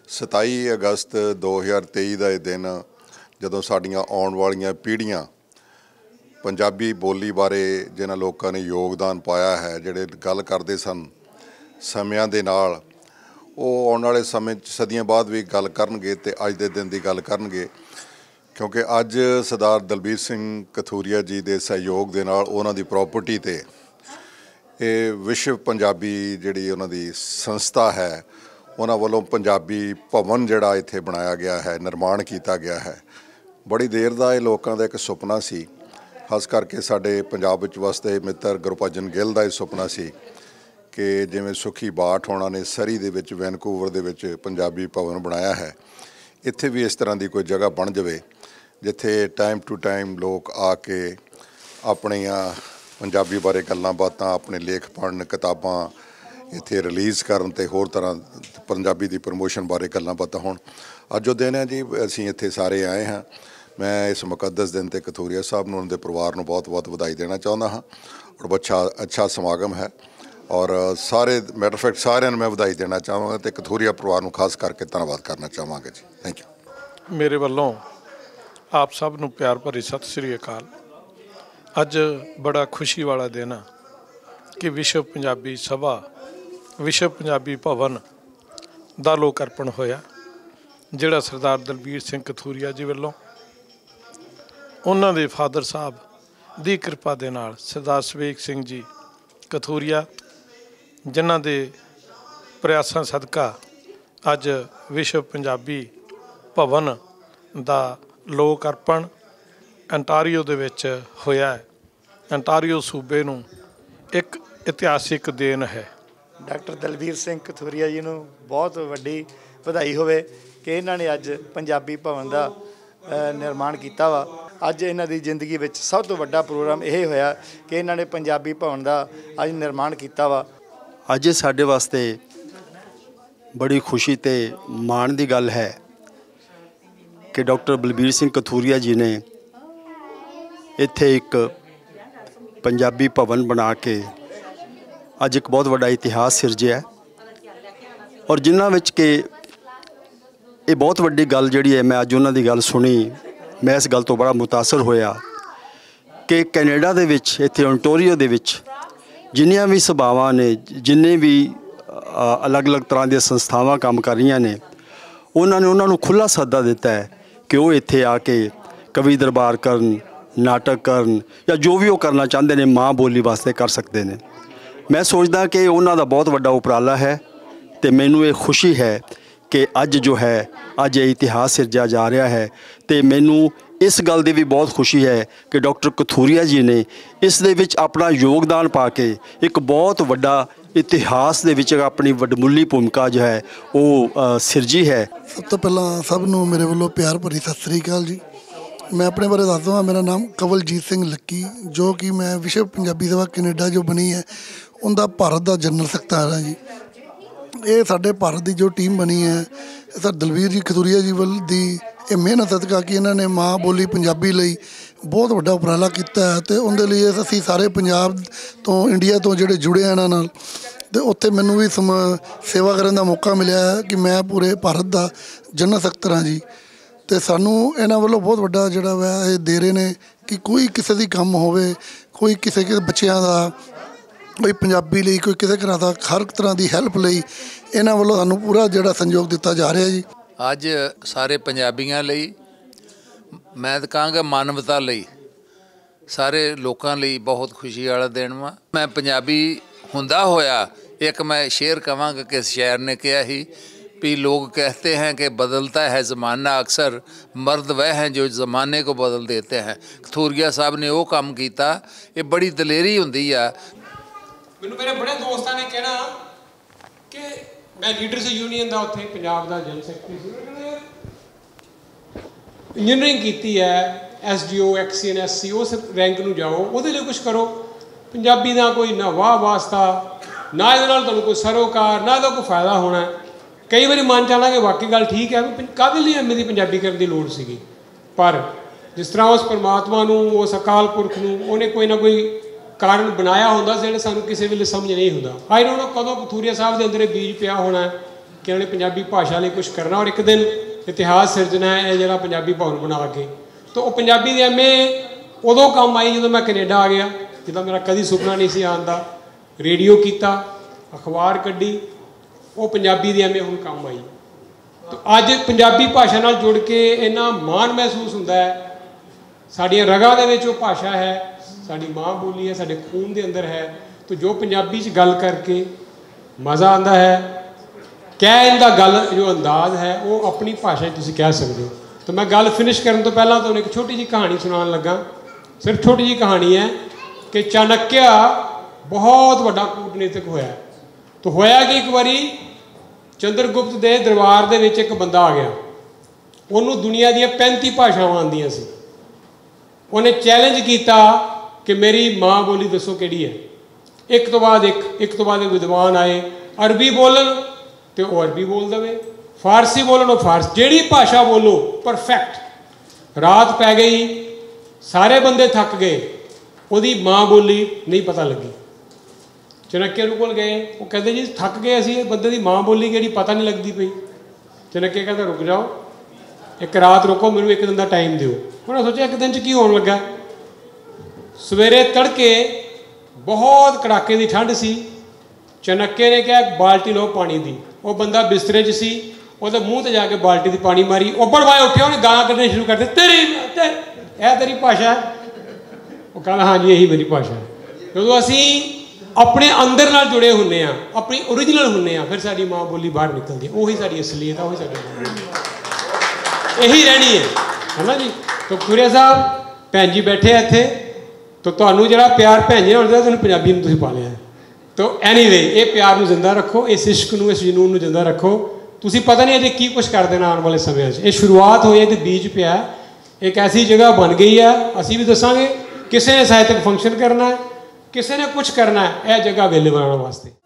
27 ਅਗਸਤ 2023 ਦਾ ਇਹ ਦਿਨ ਜਦੋਂ ਸਾਡੀਆਂ ਆਉਣ ਵਾਲੀਆਂ ਪੀੜ੍ਹੀਆਂ ਪੰਜਾਬੀ ਬੋਲੀ ਬਾਰੇ ਜਿਨ੍ਹਾਂ ਲੋਕਾਂ ਨੇ ਯੋਗਦਾਨ ਪਾਇਆ ਹੈ, ਜਿਹੜੇ ਗੱਲ ਕਰਦੇ ਸਨ ਸਮਿਆਂ ਦੇ ਨਾਲ, ਉਹ ਆਉਣ ਵਾਲੇ ਸਮੇਂ 'ਚ ਸਦੀਆਂ ਬਾਅਦ ਵੀ ਗੱਲ ਕਰਨਗੇ ਅਤੇ ਅੱਜ ਦੇ ਦਿਨ ਦੀ ਗੱਲ ਕਰਨਗੇ। ਕਿਉਂਕਿ ਅੱਜ ਸਰਦਾਰ ਦਲਬੀਰ ਸਿੰਘ ਕਥੂਰੀਆ ਜੀ ਦੇ ਸਹਿਯੋਗ ਦੇ ਨਾਲ ਉਹਨਾਂ ਦੀ ਪ੍ਰੋਪਰਟੀ 'ਤੇ ਇਹ ਵਿਸ਼ਵ ਪੰਜਾਬੀ ਜਿਹੜੀ ਉਹਨਾਂ ਦੀ ਸੰਸਥਾ ਹੈ, ਉਹਨਾਂ ਵੱਲੋਂ ਪੰਜਾਬੀ ਭਵਨ ਜਿਹੜਾ ਇੱਥੇ ਬਣਾਇਆ ਗਿਆ ਹੈ, ਨਿਰਮਾਣ ਕੀਤਾ ਗਿਆ ਹੈ। ਬੜੀ ਦੇਰ ਦਾ ਇਹ ਲੋਕਾਂ ਦਾ ਇੱਕ ਸੁਪਨਾ ਸੀ, ਖਾਸ ਕਰਕੇ ਸਾਡੇ ਪੰਜਾਬ ਵਿੱਚ ਵਸਦੇ ਮਿੱਤਰ ਗੁਰਭਜਨ ਗਿੱਲ ਦਾ ਇਹ ਸੁਪਨਾ ਸੀ ਕਿ ਜਿਵੇਂ ਸੁਖੀ ਬਾਠ ਹੋਣਾ ਨੇ ਸਰੀ ਦੇ ਵਿੱਚ, ਵੈਨਕੂਵਰ ਦੇ ਵਿੱਚ ਪੰਜਾਬੀ ਭਵਨ ਬਣਾਇਆ ਹੈ, ਇੱਥੇ ਵੀ ਇਸ ਤਰ੍ਹਾਂ ਦੀ ਕੋਈ ਜਗ੍ਹਾ ਬਣ ਜਾਵੇ ਜਿੱਥੇ ਟਾਈਮ ਟੂ ਟਾਈਮ ਲੋਕ ਆ ਕੇ ਆਪਣੀਆਂ ਪੰਜਾਬੀ ਬਾਰੇ ਗੱਲਾਂ ਬਾਤਾਂ, ਆਪਣੇ ਲੇਖ ਪੜ੍ਹਨ, ਕਿਤਾਬਾਂ ਇੱਥੇ ਰਿਲੀਜ਼ ਕਰਨ ਅਤੇ ਹੋਰ ਤਰ੍ਹਾਂ ਪੰਜਾਬੀ ਦੀ ਪ੍ਰਮੋਸ਼ਨ ਬਾਰੇ ਗੱਲਾਂ ਬਾਤਾਂ ਹੋਣ। ਅੱਜ ਉਹ ਦਿਨ ਹੈ ਜੀ, ਅਸੀਂ ਇੱਥੇ ਸਾਰੇ ਆਏ ਹਾਂ। ਮੈਂ ਇਸ ਮੁਕੱਦਸ ਦਿਨ 'ਤੇ ਕਥੂਰੀਆ ਸਾਹਿਬ ਨੂੰ, ਉਹਨਾਂ ਦੇ ਪਰਿਵਾਰ ਨੂੰ ਬਹੁਤ ਬਹੁਤ ਵਧਾਈ ਦੇਣਾ ਚਾਹੁੰਦਾ ਹਾਂ। ਔਰ ਅੱਛਾ ਸਮਾਗਮ ਹੈ ਔਰ ਸਾਰੇ ਮੈਟਰ ਫੈਕਟ ਸਾਰਿਆਂ ਨੂੰ ਮੈਂ ਵਧਾਈ ਦੇਣਾ ਚਾਹਾਂਗਾ ਅਤੇ ਕਥੂਰੀਆ ਪਰਿਵਾਰ ਨੂੰ ਖਾਸ ਕਰਕੇ ਧੰਨਵਾਦ ਕਰਨਾ ਚਾਹਾਂਗਾ ਜੀ। Thank you. ਮੇਰੇ ਵੱਲੋਂ ਆਪ ਸਭ ਨੂੰ ਪਿਆਰ ਭਰੀ ਸਤਿ ਸ੍ਰੀ ਅਕਾਲ। ਅੱਜ ਬੜਾ ਖੁਸ਼ੀ ਵਾਲਾ ਦਿਨ ਆ ਕਿ ਵਿਸ਼ਵ ਪੰਜਾਬੀ ਸਭਾ, ਵਿਸ਼ਵ ਪੰਜਾਬੀ ਭਵਨ ਦਾ ਲੋਕ ਅਰਪਣ ਹੋਇਆ, ਜਿਹੜਾ ਸਰਦਾਰ ਦਲਬੀਰ ਸਿੰਘ ਕਥੂਰੀਆ ਜੀ ਵੱਲੋਂ ਉਹਨਾਂ ਦੇ ਫਾਦਰ ਸਾਹਿਬ ਦੀ ਕਿਰਪਾ ਦੇ ਨਾਲ ਸਰਦਾਰ ਸਵੇਕ ਸਿੰਘ ਜੀ ਕਥੂਰੀਆ, ਜਿਨ੍ਹਾਂ ਦੇ ਪ੍ਰਯਾਸਾਂ ਸਦਕਾ ਅੱਜ ਵਿਸ਼ਵ ਪੰਜਾਬੀ ਭਵਨ ਦਾ ਲੋਕ ਅਰਪਣ ਅੰਟਾਰੀਓ ਦੇ ਵਿੱਚ ਹੋਇਆ ਹੈ। ਅੰਟਾਰੀਓ ਸੂਬੇ ਨੂੰ ਇੱਕ ਇਤਿਹਾਸਿਕ ਦੇਣ ਹੈ। ਡਾਕਟਰ ਦਲਬੀਰ ਸਿੰਘ ਕਥੂਰੀਆ ਜੀ ਨੂੰ ਬਹੁਤ ਵੱਡੀ ਵਧਾਈ ਹੋਵੇ ਕਿ ਇਹਨਾਂ ਨੇ ਅੱਜ ਪੰਜਾਬੀ ਭਵਨ ਦਾ ਨਿਰਮਾਣ ਕੀਤਾ ਵਾ। ਅੱਜ ਇਹਨਾਂ ਦੀ ਜ਼ਿੰਦਗੀ ਵਿੱਚ ਸਭ ਤੋਂ ਵੱਡਾ ਪ੍ਰੋਗਰਾਮ ਇਹ ਹੋਇਆ ਕਿ ਇਹਨਾਂ ਨੇ ਪੰਜਾਬੀ ਭਵਨ ਦਾ ਅੱਜ ਨਿਰਮਾਣ ਕੀਤਾ ਵਾ। ਅੱਜ ਸਾਡੇ ਵਾਸਤੇ ਬੜੀ ਖੁਸ਼ੀ ਤੇ ਮਾਣ ਦੀ ਗੱਲ ਹੈ ਕਿ ਡਾਕਟਰ ਬਲਬੀਰ ਸਿੰਘ ਕਥੂਰੀਆ ਜੀ ਨੇ ਇੱਥੇ ਇੱਕ ਪੰਜਾਬੀ ਭਵਨ ਬਣਾ ਕੇ ਅੱਜ ਇੱਕ ਬਹੁਤ ਵੱਡਾ ਇਤਿਹਾਸ ਸਿਰਜਿਆ ਔਰ ਜਿਨ੍ਹਾਂ ਵਿੱਚ ਕਿ ਇਹ ਬਹੁਤ ਵੱਡੀ ਗੱਲ ਜਿਹੜੀ ਹੈ, ਮੈਂ ਅੱਜ ਉਹਨਾਂ ਦੀ ਗੱਲ ਸੁਣੀ, ਮੈਂ ਇਸ ਗੱਲ ਤੋਂ ਬੜਾ ਮੁਤਾਸਰ ਹੋਇਆ ਕਿ ਕੈਨੇਡਾ ਦੇ ਵਿੱਚ, ਇੱਥੇ ਓਨਟਾਰੀਓ ਦੇ ਵਿੱਚ ਜਿੰਨੀਆਂ ਵੀ ਸਭਾਵਾਂ ਨੇ, ਜਿੰਨੇ ਵੀ ਅਲੱਗ-ਅਲੱਗ ਤਰ੍ਹਾਂ ਦੀਆਂ ਸੰਸਥਾਵਾਂ ਕੰਮ ਕਰ ਰਹੀਆਂ ਨੇ, ਉਹਨਾਂ ਨੇ ਉਹਨਾਂ ਨੂੰ ਖੁੱਲ੍ਹਾ ਸੱਦਾ ਦਿੱਤਾ ਹੈ ਕਿ ਉਹ ਇੱਥੇ ਆ ਕੇ ਕਵੀ ਦਰਬਾਰ ਕਰਨ, ਨਾਟਕ ਕਰਨ ਜਾਂ ਜੋ ਵੀ ਉਹ ਕਰਨਾ ਚਾਹੁੰਦੇ ਨੇ ਮਾਂ ਬੋਲੀ ਵਾਸਤੇ ਕਰ ਸਕਦੇ ਨੇ। ਮੈਂ ਸੋਚਦਾ ਕਿ ਉਹਨਾਂ ਦਾ ਬਹੁਤ ਵੱਡਾ ਉਪਰਾਲਾ ਹੈ ਅਤੇ ਮੈਨੂੰ ਇਹ ਖੁਸ਼ੀ ਹੈ ਕਿ ਅੱਜ ਜੋ ਹੈ, ਅੱਜ ਇਹ ਇਤਿਹਾਸ ਸਿਰਜਿਆ ਜਾ ਰਿਹਾ ਹੈ ਅਤੇ ਮੈਨੂੰ ਇਸ ਗੱਲ ਦੀ ਵੀ ਬਹੁਤ ਖੁਸ਼ੀ ਹੈ ਕਿ ਡਾਕਟਰ ਕਥੂਰੀਆ ਜੀ ਨੇ ਇਸ ਦੇ ਵਿੱਚ ਆਪਣਾ ਯੋਗਦਾਨ ਪਾ ਕੇ ਇੱਕ ਬਹੁਤ ਵੱਡਾ ਇਤਿਹਾਸ ਦੇ ਵਿੱਚ ਆਪਣੀ ਵੱਡਮੁੱਲੀ ਭੂਮਿਕਾ ਜੋ ਹੈ ਉਹ ਸਿਰਜੀ ਹੈ। ਸਭ ਤੋਂ ਪਹਿਲਾਂ ਸਭ ਨੂੰ ਮੇਰੇ ਵੱਲੋਂ ਪਿਆਰ ਭਰੀ ਸਤਿ ਸ੍ਰੀ ਅਕਾਲ ਜੀ। ਮੈਂ ਆਪਣੇ ਬਾਰੇ ਦੱਸ ਦਵਾਂ, ਮੇਰਾ ਨਾਮ ਕਵਲਜੀਤ ਸਿੰਘ ਲੱਕੀ, ਜੋ ਕਿ ਮੈਂ ਵਿਸ਼ਵ ਪੰਜਾਬੀ ਸਭਾ ਕੈਨੇਡਾ ਜੋ ਬਣੀ ਹੈ ਉਹਦਾ ਭਾਰਤ ਦਾ ਜਨਰਲ ਸਕੱਤਰ ਹਾਂ ਜੀ। ਇਹ ਸਾਡੇ ਭਾਰਤ ਦੀ ਜੋ ਟੀਮ ਬਣੀ ਹੈ, ਸਰ ਦਲਬੀਰ ਜੀ ਕਥੂਰੀਆ ਜੀ ਵੱਲ ਦੀ ਇਹ ਮਿਹਨਤ ਸਦਕਾ ਕਿ ਇਹਨਾਂ ਨੇ ਮਾਂ ਬੋਲੀ ਪੰਜਾਬੀ ਲਈ ਬਹੁਤ ਵੱਡਾ ਉਪਰਾਲਾ ਕੀਤਾ ਹੈ ਅਤੇ ਉਹਦੇ ਲਈ ਅਸੀਂ ਸਾਰੇ ਪੰਜਾਬ ਤੋਂ, ਇੰਡੀਆ ਤੋਂ ਜਿਹੜੇ ਜੁੜੇ ਆ ਇਹਨਾਂ ਨਾਲ, ਅਤੇ ਉੱਥੇ ਮੈਨੂੰ ਵੀ ਸੇਵਾ ਕਰਨ ਦਾ ਮੌਕਾ ਮਿਲਿਆ ਹੈ ਕਿ ਮੈਂ ਪੂਰੇ ਭਾਰਤ ਦਾ ਜਨਰਲ ਸਕੱਤਰ ਹਾਂ ਜੀ। ਅਤੇ ਸਾਨੂੰ ਇਹਨਾਂ ਵੱਲੋਂ ਬਹੁਤ ਵੱਡਾ ਜਿਹੜਾ ਵਾ ਇਹ ਦੇ ਰਹੇ ਨੇ ਕਿ ਕੋਈ ਕਿਸੇ ਦੀ ਕੰਮ ਹੋਵੇ, ਕੋਈ ਕਿਸੇ ਬੱਚਿਆਂ ਦਾ, ਕੋਈ ਪੰਜਾਬੀ ਲਈ, ਕੋਈ ਕਿਸੇ ਤਰ੍ਹਾਂ ਦਾ, ਹਰ ਤਰ੍ਹਾਂ ਦੀ ਹੈਲਪ ਲਈ ਇਹਨਾਂ ਵੱਲੋਂ ਸਾਨੂੰ ਪੂਰਾ ਜਿਹੜਾ ਸਹਿਯੋਗ ਦਿੱਤਾ ਜਾ ਰਿਹਾ ਜੀ। ਅੱਜ ਸਾਰੇ ਪੰਜਾਬੀਆਂ ਲਈ, ਮੈਂ ਤਾਂ ਕਹਾਂਗਾ ਮਾਨਵਤਾ ਲਈ, ਸਾਰੇ ਲੋਕਾਂ ਲਈ ਬਹੁਤ ਖੁਸ਼ੀ ਵਾਲਾ ਦਿਨ ਵਾ। ਮੈਂ ਪੰਜਾਬੀ ਹੁੰਦਾ ਹੋਇਆ ਇੱਕ ਮੈਂ ਸ਼ੇਰ ਕਹਾਂਗਾ ਕਿ ਸ਼ਾਇਰ ਨੇ ਕਿਹਾ ਸੀ ਵੀ ਲੋग कहते हैं कि बदलता है ज़माना, अक्सर मर्द वह हैं जो ज़माने को बदल देते हैं। कथूरिया साहब ने वो काम किया, ये बड़ी दलेरी होंदी आ। मैनू मेरे बड़े दोस्तों ने कहना कि मैं लीडर्स यूनियन का उत्थे पंजाब का जनरल सैकटरी इंजीनियरिंग की है, SDO XC SC उस रैंक में जाओ, वो कुछ करो। पंजाबी का कोई ना वाह वास्ता, ना ये कोई सरोकार, ना कोई फायदा होना। कई बार मन चाहना कि वाकई गल ठीक है भी काहदे लई मेरी पंजाबी करने की लोड़ सी, पर जिस तरह उस परमात्मा नूं, उस अकाल पुरख नूं उन्हें कोई ना कोई कारण बनाया होंदा जिहड़ा सानूं किसी वेले समझ नहीं हुंदा। आई डोंट नो कदों कथूरिया साहब दे अंदर बीज पिया होना है, कि उन्होंने पंजाबी भाषा लिए कुछ करना और एक दिन इतिहास सिरजना है ये जरा पंजाबी भवन बना के। तो वो पंजाबी दी MA उदों काम आई जो मैं कनेडा आ गया, जिदा मेरा कभी सुपना नहीं सी आन दा। रेडियो किया, अखबार कढ़ी, वो पंजाबी दी MA हुण काम आई। तो अज पंजाबी भाषा नाल जुड़ के इन्ना माण महसूस हुंदा है। साडियां रगां दे विच वो भाषा है, साडी माँ बोली है, साडे खून दे अंदर है। तो जो पंजाबी च गल करके मज़ा आंदा है, कहण दा गल जो अंदाज है वो अपनी भाषा तुसीं कह सकते हो। तो मैं गल फिनिश करने तो पहला तुहानूं एक छोटी जी कहानी सुनाउण लगा। सिर्फ छोटी जी कहानी है कि चाणक्य बहुत वड्डा कूटनीतिक होया। तो होया कि एक बारी चंद्रगुप्त के दरबार दे विच एक बंदा आ गया, उन्होंने दुनिया दी 35 भाषावां आंदियां सी। उन्हें चैलेंज किया कि मेरी माँ बोली दसो किहड़ी है। एक तो बाद एक विद्वान आए, अरबी बोलन तो वह अरबी बोल दे, फारसी बोलन वो फारसी, जिहड़ी भाषा बोलो परफेक्ट। रात पै गई, सारे बंदे थक गए, उसकी माँ बोली नहीं पता लगी। चाणक्य कोल गए, वो कहते जी थक गए असी, बंदे की माँ बोली कि पता नहीं लगती पई। चाणक्य कहता रुक जाओ, एक रात रुको, मैनूं एक दिन का टाइम दिओ। उन्होंने सोचा एक दिन च की होने लगा। सवेरे तड़के बहुत कड़ाके की ठंड सी। चाणक्य ने कहा बाल्टी लो पानी की। वो बंदा बिस्तरे च सी, वो मूँह से जाके बाल्टी की पानी मारी, उबड़ वाए उठे, उन्हें गां कढ़नी शुरू कर दी, तेरी भाषा है। वो कहता हाँ जी यही मेरी भाषा है। जो असी अपने अंदर नाल जुड़े हुन्ने आ, अपनी ओरिजिनल हुन्ने आ, फिर साडी माँ बोली बाहर निकलती है, वही साडी असलीयत है, वही साडी यही रहनी है ना जी। तो खुरिया साहब भैन जी बैठे इत्थे, तो तुहानूं जिहड़ा प्यार भैन जी नाल हुंदा तुहानूं पंजाबी नूं तुसीं पा लिया है। तो एनीवे ये प्यार नूं जिंदा रखो, इस इश्क नूं, इस जनून नूं जिंदा रखो। तुसीं पता नहीं अजे की कुछ कर देना आने वाले समय ये शुरुआत होई है ते बीज पिया, एक ऐसी जगह बन गई है। असीं भी दसांगे, किसी ने साहित्यक फंक्शन करना है, किसी ने कुछ करना है, यह जगह अवेलेबल होने वास्ते।